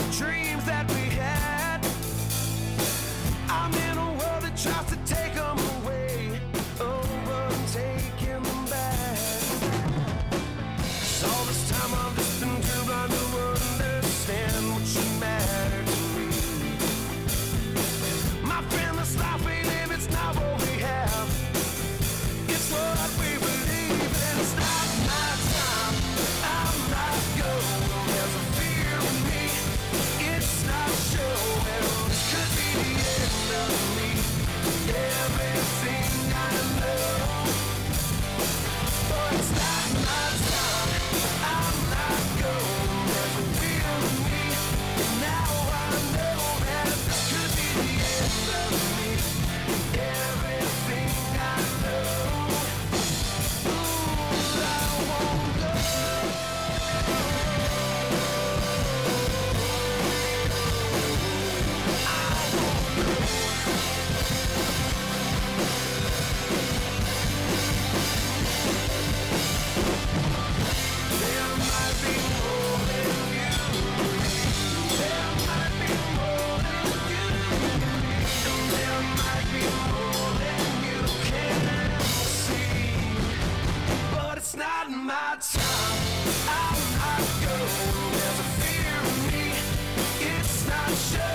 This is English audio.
dreams that we had. I'm in a world that tries to take them away, overtaking them back. 'Cause all this time I've just been too blind to understand what should matter to me. My friend, this life we live, it's not what we have, it's what we believe. And it's not my time, I'm not going. There's a fear in me, it's not showing. This could be the end of me, everything I know. But it's not my time, I'm not going. There's a fear in me, and now I know that this could be the end of me, everything I know. Ooh, I won't go. There might be more than you, there might be more than you, and there might be more than you can see. But it's not my time, I'm not going. There's a fear in me, it's not sure.